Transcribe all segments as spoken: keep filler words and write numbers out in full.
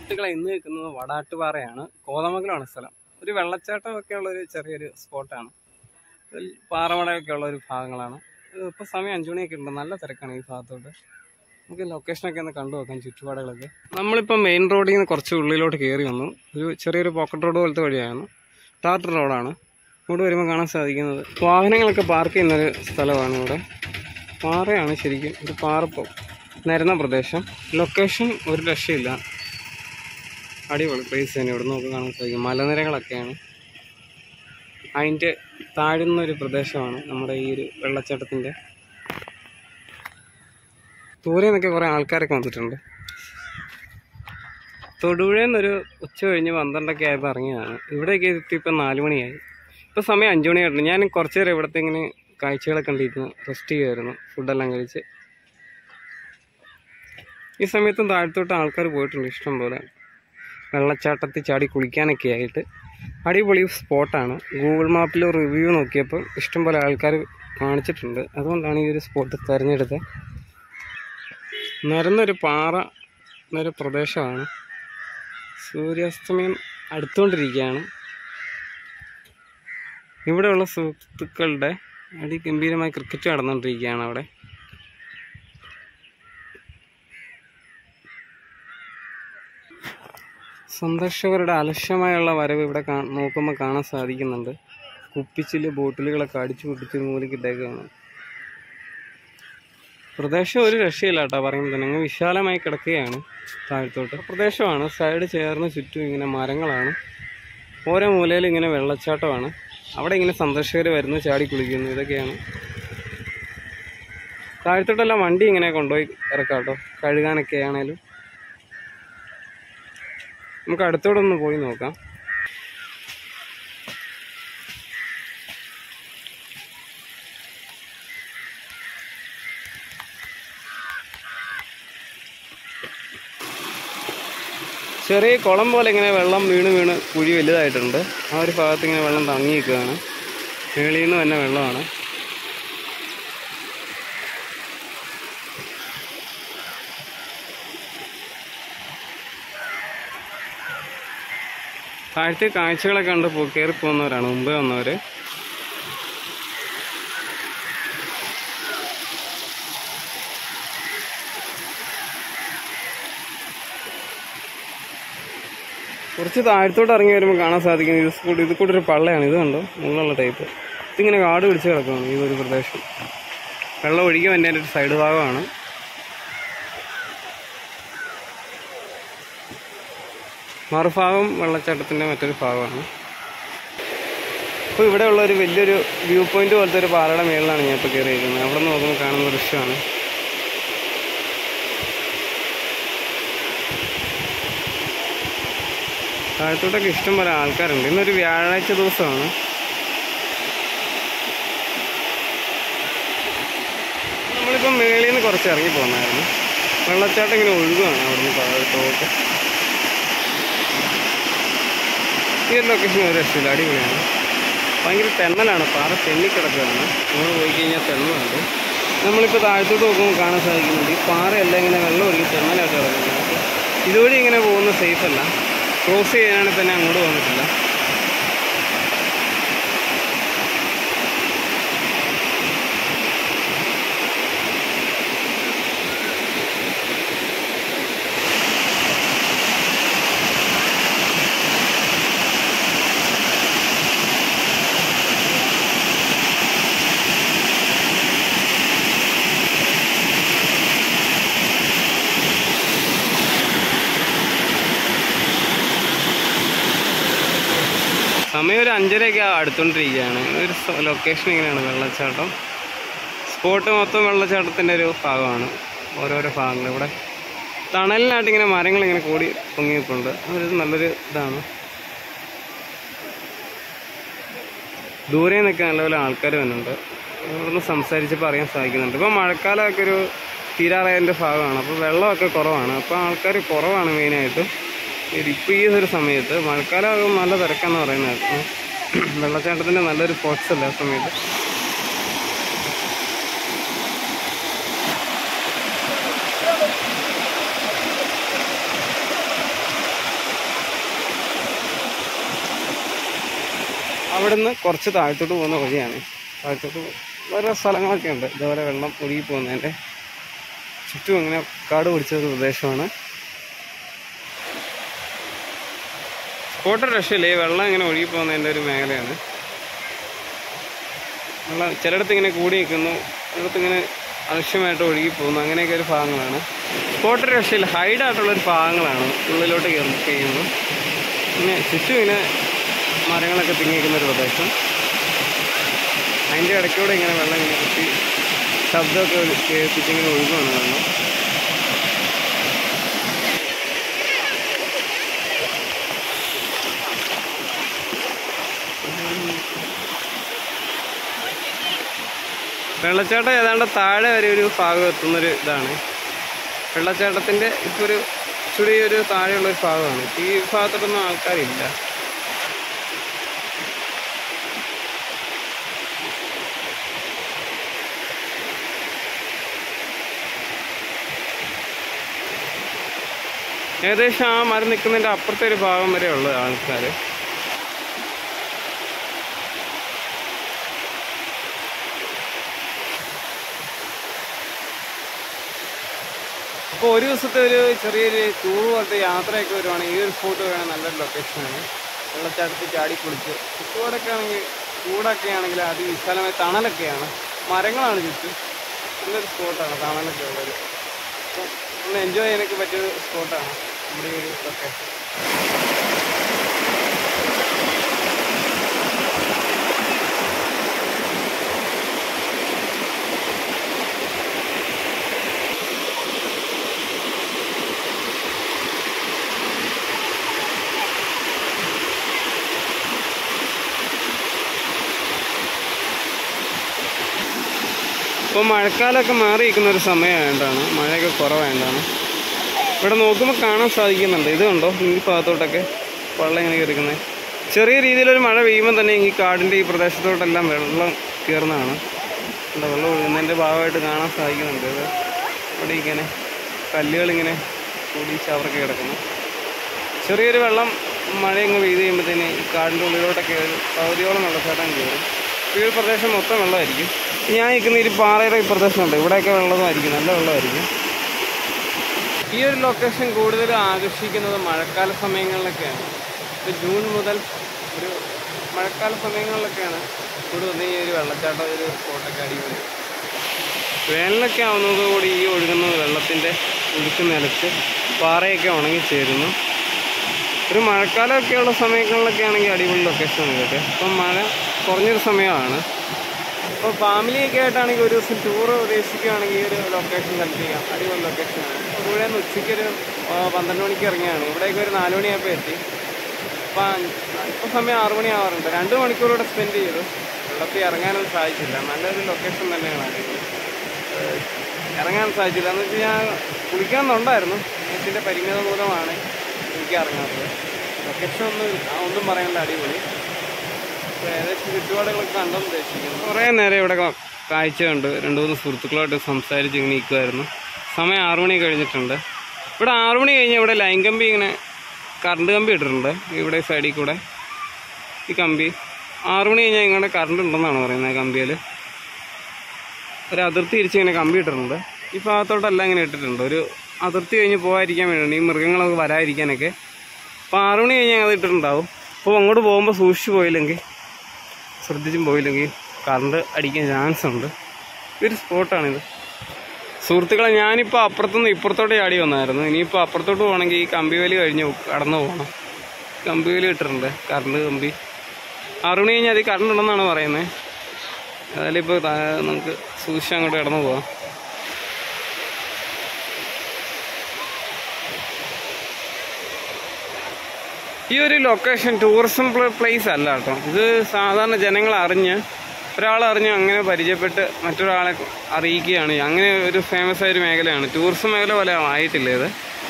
സുഹൃത്തുക്കളെ, ഇന്ന് നിൽക്കുന്നത് വടാട്ടുപാറയാണ്. കോതമംഗലമാണ് സ്ഥലം. ഒരു വെള്ളച്ചാട്ടമൊക്കെ ഉള്ളൊരു ചെറിയൊരു സ്പോട്ടാണ്. പാറമടയൊക്കെ ഉള്ള ഒരു ഭാഗങ്ങളാണ്. ഇപ്പോൾ സമയം അഞ്ചു മണിയൊക്കെ ഉണ്ട്. നല്ല തിരക്കാണ് ഈ ഭാഗത്തോട്ട്. നമുക്ക് ലൊക്കേഷനൊക്കെ ഒന്ന് കണ്ടു നോക്കാം, ചുറ്റുപാടുകളൊക്കെ. നമ്മളിപ്പോൾ മെയിൻ റോഡിൽ നിന്ന് കുറച്ച് ഉള്ളിലോട്ട് കയറി വന്നു. ഒരു ചെറിയൊരു പോക്കറ്റ് റോഡ് പോലത്തെ വഴിയാണ്. ടാർ റോഡാണ്. ഇങ്ങോട്ട് വരുമ്പോൾ കാണാൻ സാധിക്കുന്നത് വാഹനങ്ങളൊക്കെ പാർക്ക് ചെയ്യുന്നൊരു സ്ഥലമാണ്. ഇവിടെ പാറയാണ് ശരിക്കും. ഒരു പാറ നിരന്ന പ്രദേശം. ലൊക്കേഷൻ ഒരു രക്ഷയില്ല. അടിപൊളി പ്ലേസ് തന്നെ. ഇവിടെ നമുക്ക് കാണാൻ സാധിക്കും മലനിരകളൊക്കെയാണ്. അതിൻ്റെ താഴുന്നൊരു പ്രദേശമാണ് നമ്മുടെ ഈ ഒരു വെള്ളച്ചാട്ടത്തിൻ്റെ. ദൂരെ നിന്നൊക്കെ കുറേ ആൾക്കാരൊക്കെ വന്നിട്ടുണ്ട്. തൊടുപുഴയിൽ നിന്നൊരു ഉച്ച കഴിഞ്ഞ് പന്ത്രണ്ടൊക്കെ ആയപ്പോൾ ഇറങ്ങിയതാണ്. ഇവിടെയൊക്കെ എത്തി ഇപ്പം നാല് മണിയായി. ഇപ്പോൾ സമയം അഞ്ചു മണിയായിട്ടുണ്ട്. ഞാൻ കുറച്ച് നേരം ഇവിടുത്തെ ഇങ്ങനെ കാഴ്ചകളൊക്കെ കണ്ടിരുന്നു, റെസ്റ്റ് ചെയ്യുമായിരുന്നു, ഫുഡെല്ലാം കഴിച്ച്. ഈ സമയത്തും താഴത്തോട്ട് ആൾക്കാർ പോയിട്ടുണ്ട് ഇഷ്ടം പോലെ. വെള്ളച്ചാട്ടത്തിൽ ചാടി കുളിക്കാനൊക്കെ ആയിട്ട് അടിപൊളി സ്പോട്ടാണ്. ഗൂഗിൾ മാപ്പിൽ റിവ്യൂ നോക്കിയപ്പോൾ ഇഷ്ടംപോലെ ആൾക്കാർ കാണിച്ചിട്ടുണ്ട്. അതുകൊണ്ടാണ് ഈ ഒരു സ്പോട്ട് തിരഞ്ഞെടുത്തത്. നിരന്നൊരു പാറ എന്നൊരു പ്രദേശമാണ്. സൂര്യാസ്തമയം അടുത്തുകൊണ്ടിരിക്കുകയാണ്. ഇവിടെയുള്ള സുഹൃത്തുക്കളുടെ അതിഗംഭീരമായ ക്രിക്കറ്റ് നടന്നുകൊണ്ടിരിക്കുകയാണ് അവിടെ. സന്ദർശകരുടെ അലക്ഷ്യമായുള്ള വരവ് ഇവിടെ കാ നോക്കുമ്പോൾ കാണാൻ സാധിക്കുന്നുണ്ട്. കുപ്പിച്ചില് ബോട്ടിലുകളൊക്കെ അടിച്ചു പൊട്ടിച്ച് മൂലിക്കിട്ടേക്കാണ്. പ്രദേശം ഒരു രക്ഷയില്ല കേട്ടോ, പറയുമ്പോൾ തന്നെ അങ്ങ് വിശാലമായി കിടക്കുകയാണ്. താഴത്തോട്ട് പ്രദേശമാണ്. സൈഡ് ചേർന്ന് ചുറ്റും ഇങ്ങനെ മരങ്ങളാണ്. ഓരോ മൂലയിൽ ഇങ്ങനെ വെള്ളച്ചാട്ടമാണ്. അവിടെ ഇങ്ങനെ സന്ദർശകർ വരുന്നു, ചാടി കുളിക്കുന്നു. ഇതൊക്കെയാണ്. താഴത്തോട്ടെല്ലാം വണ്ടി ഇങ്ങനെ കൊണ്ടുപോയി ഇറക്കാം കേട്ടോ, കഴുകാനൊക്കെ ആണേലും. നമുക്ക് അടുത്തോടെ ഒന്ന് പോയി നോക്കാം. ചെറിയ കുളം പോലെ ഇങ്ങനെ വെള്ളം വീണ് വീണ് കുഴി വലുതായിട്ടുണ്ട്. ആ ഒരു ഭാഗത്ത് ഇങ്ങനെ വെള്ളം തങ്ങി നിൽക്കുകയാണ്. മേളിൽ നിന്ന് തന്നെ വെള്ളമാണ്. താഴത്തെ കാഴ്ചകളൊക്കെ കണ്ട് പോ കയറി പോകുന്നവരാണ് മുമ്പേ വന്നവർ. കുറച്ച് താഴത്തോട്ട് ഇറങ്ങി വരുമ്പോൾ കാണാൻ സാധിക്കുന്നത് ഇത് കൂടി ഇത് കൂടി ഒരു പള്ളയാണ്. ഇത് കണ്ടോ, മുള്ളുള്ള ടൈപ്പ്. ഇതിങ്ങനെ കാട് പിടിച്ച് കിടക്കുകയാണ് ഈ ഒരു പ്രദേശം. വെള്ളം ഒഴുകി വന്നതിൻ്റെ ഒരു സൈഡ് ഭാഗമാണ്. മറുഭാഗം വെള്ളച്ചാട്ടത്തിൻ്റെ മറ്റൊരു ഭാഗമാണ്. ഇപ്പോൾ ഇവിടെയുള്ള ഒരു വലിയൊരു വ്യൂ പോയിന്റ് പോലത്തെ ഒരു പാറയുടെ മേളിലാണ് ഞാൻ ഇപ്പോൾ കയറിയിരിക്കുന്നത്. അവിടെ നിന്ന് നോക്കുമ്പോൾ കാണുന്ന ദൃശ്യമാണ്. താഴത്തോട്ടൊക്കെ ഇഷ്ടം പോലെ ആൾക്കാരുണ്ട്. ഇന്നൊരു വ്യാഴാഴ്ച ദിവസമാണ്. നമ്മളിപ്പം മേളിൽ നിന്ന് കുറച്ച് ഇറങ്ങി പോകുന്നായിരുന്നു. വെള്ളച്ചാട്ടം ഇങ്ങനെ ഒഴുകുകയാണ് അവിടുന്ന് താഴത്തോട്ട്. ഈ ഒരു ലൊക്കേഷൻ ഒരു രക്ഷയില്ല, അടിപൊളിയാണ്. ഭയങ്കര തെന്നലാണ്, പാറ തെന്നിക്കിടക്കുകയാണ്. നമ്മൾ പോയി കഴിഞ്ഞാൽ തെന്നുണ്ട്. നമ്മളിപ്പോൾ താഴത്തോട്ട് നോക്കുമ്പോൾ കാണാൻ സാധിക്കുന്നുണ്ട് ഈ പാറയെല്ലാം ഇങ്ങനെ വെള്ളം ഒഴുകി തെന്നലായിട്ട് കിടക്കുന്നത്. ഇതുവഴി ഇങ്ങനെ പോകുന്നത് സേഫല്ല. ക്രോസ് ചെയ്യാനാണെങ്കിൽ തന്നെ അങ്ങോട്ട് വന്നിട്ടില്ല. സമയം ഒരു അഞ്ചരയൊക്കെ അടുത്തുകൊണ്ടിരിക്കുകയാണ്. ഒരു ലൊക്കേഷൻ ഇങ്ങനെയാണ് വെള്ളച്ചാട്ടം. സ്പോട്ട് മൊത്തം വെള്ളച്ചാട്ടത്തിൻ്റെ ഒരു ഭാഗമാണ്. ഓരോരോ ഭാഗങ്ങൾ ഇവിടെ തണലിനായിട്ട് ഇങ്ങനെ മരങ്ങളിങ്ങനെ കൂടി പൊങ്ങിയിട്ടുണ്ട്. അതൊരു നല്ലൊരു ഇതാണ്. ദൂരെ നിന്നൊക്കെ നല്ലപോലെ ആൾക്കാർ വരുന്നുണ്ട്. ഇവിടുന്ന് സംസാരിച്ചപ്പോൾ അറിയാൻ സാധിക്കുന്നുണ്ട്. ഇപ്പോൾ മഴക്കാലമൊക്കെ ഒരു തീരാറായതിൻ്റെ ഭാഗമാണ്. അപ്പോൾ വെള്ളമൊക്കെ കുറവാണ്. അപ്പോൾ ആൾക്കാർ കുറവാണ് മെയിനായിട്ട്. ഇപ്പോൾ ഈ ഒരു സമയത്ത് മഴക്കാലം നല്ല തിരക്കാന്ന് പറയുന്നത്. വെള്ളച്ചാട്ടത്തിൻ്റെ നല്ലൊരു സ്പോട്ട്സ് അല്ല ആ സമയത്ത്. നിന്ന് കുറച്ച് താഴത്തോട്ട് പോകുന്ന വഴിയാണ്. താഴത്തോട്ട് വേറെ സ്ഥലങ്ങളൊക്കെ ഉണ്ട് ഇതുപോലെ വെള്ളം ഒഴുകി പോകുന്നതിൻ്റെ ചുറ്റും ഇങ്ങനെ കാട് പിടിച്ചൊരു പ്രദേശമാണ്. സ്പോട്ട് രക്ഷയില്ല, ഈ വെള്ളം ഇങ്ങനെ ഒഴുകി പോകുന്നതിൻ്റെ ഒരു മേഖലയാണ്. വെള്ളം ചിലയിടത്ത് ഇങ്ങനെ കൂടി നിൽക്കുന്നു, ചിലയിടത്ത് ഇങ്ങനെ അലക്ഷ്യമായിട്ട് ഒഴുകി പോകുന്നു, അങ്ങനെയൊക്കെ ഒരു ഭാഗങ്ങളാണ്. സ്പോട്ട് രക്ഷയില്ല, ഹൈഡായിട്ടുള്ളൊരു ഭാഗങ്ങളാണ് ഉള്ളിലോട്ട് കയറി കഴിയുമ്പോൾ. പിന്നെ ചുറ്റും ഇങ്ങനെ മരങ്ങളൊക്കെ തിങ്ങിയിരിക്കുന്ന ഒരു പ്രദേശം. അതിൻ്റെ ഇടയ്ക്കൂടെ ഇങ്ങനെ വെള്ളം ഇങ്ങനെ കുത്തി ശബ്ദമൊക്കെ കേൾപ്പിച്ചിങ്ങനെ ഒഴുകുകയാണ് വെള്ളം. വെള്ളച്ചാട്ടം ഏതാണ്ട് താഴെ വരെ ഒരു ഭാഗം എത്തുന്നൊരു ഇതാണ്. വെള്ളച്ചാട്ടത്തിൻ്റെ ഇപ്പോൾ ഒരു ഇച്ചിരി ഒരു താഴെയുള്ളൊരു ഭാഗമാണ്. ഈ ഭാഗത്തോട്ടൊന്നും ആൾക്കാരില്ല. ഏകദേശം ആ മരം നിൽക്കുന്നതിൻ്റെ അപ്പുറത്തെ ഒരു ഭാഗം വരെ ഉള്ള ആൾക്കാർ. അപ്പോൾ ഒരു ദിവസത്തെ ഒരു ചെറിയൊരു ടൂർ പോലത്തെ യാത്രയൊക്കെ വരുവാണെങ്കിൽ ഈ ഒരു സ്പോട്ട് വേണം, നല്ലൊരു ലൊക്കേഷനാണ്. വെള്ളച്ചാട്ടത്തിൽ ചാടി കുളിച്ച് ചുറ്റുപാടൊക്കെ ആണെങ്കിൽ ചൂടൊക്കെ ആണെങ്കിൽ അതിവിശാലമായ തണലൊക്കെയാണ്, മരങ്ങളാണ് ചുറ്റും. നല്ലൊരു സ്പോട്ടാണ്, തണലൊക്കെ ഉള്ളത്. അപ്പം ഒന്ന് എൻജോയ് ചെയ്യാനൊക്കെ പറ്റിയൊരു സ്പോട്ടാണ് നമ്മുടെ ഈ ഒരു ലൊക്കേഷൻ. ഇപ്പോൾ മഴക്കാലമൊക്കെ മാറി നിൽക്കുന്ന ഒരു സമയമായതുകൊണ്ടാണ്, മഴയൊക്കെ കുറവായതുകൊണ്ടാണ്. ഇവിടെ നോക്കുമ്പോൾ കാണാൻ സാധിക്കുന്നുണ്ട്, ഇത് കണ്ടോ ഈ ഭാഗത്തോട്ടൊക്കെ വെള്ളം ഇങ്ങനെ കയറിക്കുന്നത്. ചെറിയ രീതിയിലൊരു മഴ പെയ്യുമ്പോൾ തന്നെ ഈ കാടിൻ്റെ ഈ പ്രദേശത്തോട്ടെല്ലാം വെള്ളം കയറുന്നതാണ്. എന്താ വെള്ളം ഒഴുകുന്നതിൻ്റെ ഭാഗമായിട്ട് കാണാൻ സാധിക്കുന്നുണ്ട്. ഇത് ഇവിടെ ഇങ്ങനെ കല്ലുകളിങ്ങനെ കൂടി ചവറൊക്കെ കിടക്കുന്നു. ചെറിയൊരു വെള്ളം മഴ ഇങ്ങ് പെയ്ത് കഴിയുമ്പോഴത്തേന് ഈ കാടിൻ്റെ ഉള്ളിലോട്ടൊക്കെ ഒരു പകുതിയോളം വെള്ളച്ചാട്ടം കയറും. ഈ ഒരു പ്രദേശം മൊത്തം വെള്ളമായിരിക്കും. ഞാൻ നിൽക്കുന്ന ഈ പാറയുടെ ഈ പ്രദേശമുണ്ട്, ഇവിടെയൊക്കെ വെള്ളമായിരിക്കും, നല്ല വെള്ളമായിരിക്കും. ഈ ഒരു ലൊക്കേഷൻ കൂടുതലും ആകർഷിക്കുന്നത് മഴക്കാല സമയങ്ങളിലൊക്കെയാണ്. ഇപ്പോൾ ജൂൺ മുതൽ ഒരു മഴക്കാല സമയങ്ങളിലൊക്കെയാണ് കൂടുതൽ ഈ ഒരു വെള്ളച്ചാട്ടം ഒരു സ്പോട്ടൊക്കെ അടിപൊളി. വേനലൊക്കെ ആവുന്നതോടുകൂടി ഈ ഒഴുകുന്ന വെള്ളത്തിൻ്റെ ഒഴുക്ക് നിലച്ച് പാറയൊക്കെ ഉണങ്ങിച്ചേരുന്നു. ഒരു മഴക്കാലമൊക്കെയുള്ള സമയങ്ങളിലൊക്കെ ആണെങ്കിൽ അടിപൊളി ലൊക്കേഷനാണ് ഇതൊക്കെ. ഇപ്പം മഴ കുറഞ്ഞൊരു സമയമാണ്. അപ്പോൾ ഫാമിലിയൊക്കെ ആയിട്ടാണെങ്കിൽ ഒരു ദിവസം ടൂർ ഉദ്ദേശിക്കുകയാണെങ്കിൽ ഈ ഒരു ലൊക്കേഷൻ സെലക്ട് ചെയ്യാം, അടിപൊളി ലൊക്കേഷനാണ്. അപ്പോൾ ഇവിടെ നിന്ന് ഉച്ചയ്ക്കൊരു പന്ത്രണ്ട് മണിക്ക് ഇറങ്ങിയാണ്, ഇവിടേക്ക് ഒരു നാല് മണിയായപ്പോൾ എത്തി. അപ്പം ഇപ്പോൾ സമയം ആറു മണി ആവാറുണ്ട്. രണ്ട് മണിക്കൂറൂടെ സ്പെൻഡ് ചെയ്തു. വെള്ളത്തിൽ ഇറങ്ങാനൊന്നും സാധിച്ചില്ല. നല്ലൊരു ലൊക്കേഷൻ തന്നെയാണ് അടിപൊളി. ഇറങ്ങാൻ സാധിച്ചില്ല എന്ന് വെച്ച് കഴിഞ്ഞാൽ കുളിക്കാമെന്നുണ്ടായിരുന്നു, ഇതിൻ്റെ പരിമിത മൂലമാണ് എനിക്ക് ഇറങ്ങാത്തത്. ലൊക്കേഷൻ ഒന്നും ഒന്നും പറയാനുള്ള അടിപൊളി. ഏകദേശം ചുറ്റുപാടുകളൊക്കെ കണ്ടെന്ന് ഉദ്ദേശിക്കുന്നു. കുറേ നേരം ഇവിടെ കാഴ്ച കണ്ട് രണ്ട് മൂന്ന് സുഹൃത്തുക്കളായിട്ട് സംസാരിച്ച് ഇങ്ങനെ നിൽക്കുമായിരുന്നു. സമയം ആറു മണി കഴിഞ്ഞിട്ടുണ്ട്. ഇവിടെ ആറു മണി കഴിഞ്ഞാൽ ഇവിടെ ലൈൻ കമ്പി ഇങ്ങനെ കറണ്ട് കമ്പി ഇട്ടിട്ടുണ്ട് ഇവിടെ സൈഡിൽ കൂടെ. ഈ കമ്പി ആറു മണി കഴിഞ്ഞാൽ ഇങ്ങനെ കറണ്ട് ഉണ്ടെന്നാണ് പറയുന്നത്. കമ്പിയിൽ ഒരു അതിർത്തി തിരിച്ച് ഇങ്ങനെ കമ്പി ഇട്ടിട്ടുണ്ട്. ഈ ഭാഗത്തോട്ടെല്ലാം ഇങ്ങനെ ഇട്ടിട്ടുണ്ട്, ഒരു അതിർത്തി കഴിഞ്ഞ് പോകാതിരിക്കാൻ വേണ്ടി, ഈ മൃഗങ്ങളൊക്കെ വരാതിരിക്കാനൊക്കെ. അപ്പോൾ ആറു മണി കഴിഞ്ഞാൽ അത് ഇട്ടിട്ടുണ്ടാവും. അപ്പോൾ അങ്ങോട്ട് പോകുമ്പോൾ സൂക്ഷിച്ച് പോയില്ലെങ്കിൽ, ശ്രദ്ധിച്ചും പോയില്ലെങ്കിൽ കറണ്ട് അടിക്കാൻ ചാൻസ് ഉണ്ട്. ഇതൊരു സ്പോട്ടാണിത്. സുഹൃത്തുക്കളെ, ഞാനിപ്പോൾ അപ്പുറത്തുനിന്ന് ഇപ്പുറത്തോട്ട് ചാടി വന്നായിരുന്നു. ഇനിയിപ്പോൾ അപ്പുറത്തോട്ട് പോകണമെങ്കിൽ ഈ കമ്പി വേലി കഴിഞ്ഞ് കടന്നു പോകണം. കമ്പി വേലി ഇട്ടിട്ടുണ്ട്, കറണ്ട് കമ്പി. ആറു മണി കഴിഞ്ഞാൽ അത് കറണ്ട് ഉണ്ടെന്നാണ് പറയുന്നത്. അതിലിപ്പോൾ നമുക്ക് സൂക്ഷിച്ച് അങ്ങോട്ട് കടന്നു പോകാം. ഈ ഒരു ലൊക്കേഷൻ ടൂറിസം പ്ലേസ് അല്ല കേട്ടോ. ഇത് സാധാരണ ജനങ്ങൾ അറിഞ്ഞ്, ഒരാളറിഞ്ഞ് അങ്ങനെ പരിചയപ്പെട്ട് മറ്റൊരാളെ അറിയിക്കുകയാണ്. അങ്ങനെ ഒരു ഫേമസ് ആയൊരു മേഖലയാണ്. ടൂറിസം മേഖല പോലെ ആയിട്ടില്ല ഇത്.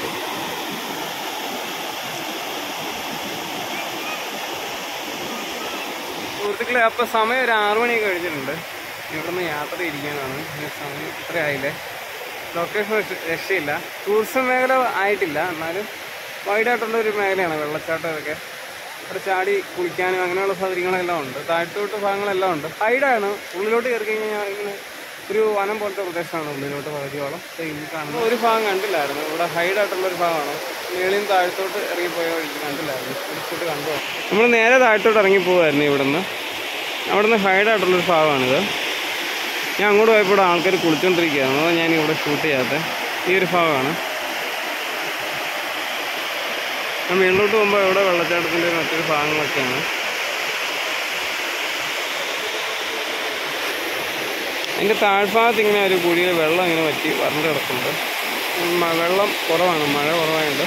സുഹൃത്തുക്കളെ, അപ്പോൾ സമയം ഒരു ആറു മണിയൊക്കെ കഴിഞ്ഞിട്ടുണ്ട്. ഇവിടുന്ന് യാത്ര ഇരിക്കാനാണ്. സമയം ഇത്ര ആയില്ലേ. ലൊക്കേഷൻ രക്ഷയില്ല. ടൂറിസം മേഖല ആയിട്ടില്ല, എന്നാലും വൈഡായിട്ടുള്ളൊരു മേഖലയാണ് വെള്ളച്ചാട്ടം. ഇതൊക്കെ അവിടെ ചാടി കുളിക്കാനും അങ്ങനെയുള്ള സൗകര്യങ്ങളെല്ലാം ഉണ്ട്. താഴത്തോട്ട് ഭാഗങ്ങളെല്ലാം ഉണ്ട്. ഹൈഡാണ്. ഉള്ളിലോട്ട് കയറി കഴിഞ്ഞാൽ ഇങ്ങനെ ഒരു വനം പോലത്തെ പ്രദേശമാണ് ഉള്ളിലോട്ട് പകുതിയോളം. ഈ കാണുന്ന ഒരു ഭാഗം കണ്ടില്ലായിരുന്നു. ഇവിടെ ഹൈഡായിട്ടുള്ളൊരു ഭാഗമാണ്. മേളിൽ നിന്ന് താഴത്തോട്ട് ഇറങ്ങിപ്പോയ വഴിക്ക് കണ്ടില്ലായിരുന്നു. കുളിച്ചിട്ട് കണ്ടു. നമ്മൾ നേരെ താഴത്തോട്ട് ഇറങ്ങിപ്പോവായിരുന്നു ഇവിടുന്ന്. അവിടെ നിന്ന് ഹൈഡായിട്ടുള്ളൊരു ഭാഗമാണിത്. ഞാൻ അങ്ങോട്ട് പോയപ്പോൾ ഇവിടെ ആൾക്കാർ കുളിച്ചുകൊണ്ടിരിക്കുകയാണ്. അതോ ഞാൻ ഇവിടെ ഷൂട്ട് ചെയ്യാത്ത ഈ ഒരു ഭാഗമാണ്. ഞാൻ വീട്ടിലോട്ട് പോകുമ്പോൾ ഇവിടെ വെള്ളച്ചാട്ടത്തിൻ്റെ മറ്റൊരു ഭാഗങ്ങളൊക്കെയാണ്. അതിൻ്റെ താഴ്ഭാഗത്ത് ഇങ്ങനെ ഒരു കുഴിയിൽ വെള്ളം ഇങ്ങനെ വറ്റി വരണ്ട് കിടക്കുന്നുണ്ട്. വെള്ളം കുറവാണ്, മഴ കുറവായുണ്ട്.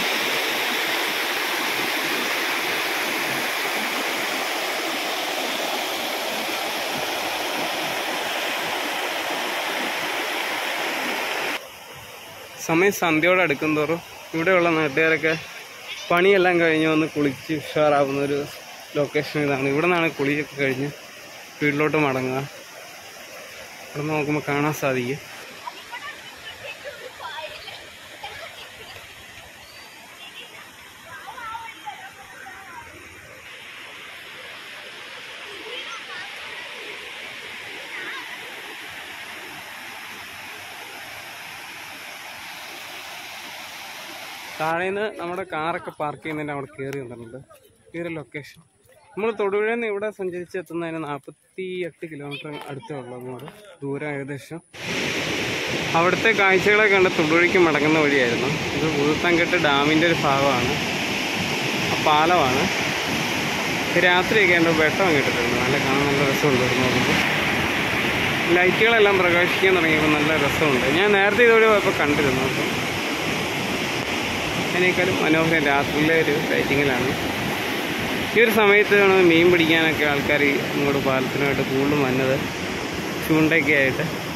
സമയം സന്ധ്യയോടെ അടുക്കും തോറും ഇവിടെയുള്ള നാട്ടുകാരൊക്കെ പണിയെല്ലാം കഴിഞ്ഞ് വന്ന് കുളിച്ച് ഉഷാറാവുന്ന ഒരു ലൊക്കേഷൻ ഇതാണ്. ഇവിടെ നിന്നാണ് കുളിയൊക്കെ കഴിഞ്ഞ് വീട്ടിലോട്ട് മടങ്ങുക. ഇവിടെ നോക്കുമ്പോൾ കാണാൻ സാധിക്കും. താഴേന്ന് നമ്മുടെ കാറൊക്കെ പാർക്ക് ചെയ്യുന്നതിൻ്റെ അവിടെ കയറി വന്നിട്ടുണ്ട്. ഈ ഒരു ലൊക്കേഷൻ നമ്മൾ തൊടുപുഴയിൽ നിന്ന് ഇവിടെ സഞ്ചരിച്ചെത്തുന്നതിന് നാൽപ്പത്തി എട്ട് കിലോമീറ്റർ അടുത്തേ ഉള്ളൂ. അങ്ങോട്ട് ദൂരം ഏകദേശം. അവിടുത്തെ കാഴ്ചകളെ കണ്ട് തൊടുപുഴയ്ക്ക് മടങ്ങുന്ന വഴിയായിരുന്നു. ഇത് പുതുത്തൻകെട്ട് ഡാമിൻ്റെ ഒരു ഭാഗമാണ്. ആ പാലമാണ്. രാത്രിയൊക്കെ എൻ്റെ വെട്ടം കിട്ടിയിട്ടുണ്ട്. നല്ല കാണാൻ നല്ല രസമുണ്ട്. നോക്കുമ്പോൾ ലൈറ്റുകളെല്ലാം പ്രകാശിക്കാൻ തുടങ്ങിയപ്പോൾ നല്ല രസമുണ്ട്. ഞാൻ നേരത്തെ ഇതോടെ പോയപ്പോൾ കണ്ടിരുന്നു. അപ്പം അതിനേക്കാളും മനോഹരം രാത്രിയിലെ ഒരു ലൈറ്റിങ്ങിലാണ്. ഈ ഒരു സമയത്താണ് മീൻ പിടിക്കാനൊക്കെ ആൾക്കാർ ഇങ്ങോട്ട് പാലത്തിനായിട്ട് കൂടുതലും വന്നത്, ചൂണ്ടയൊക്കെ ആയിട്ട്.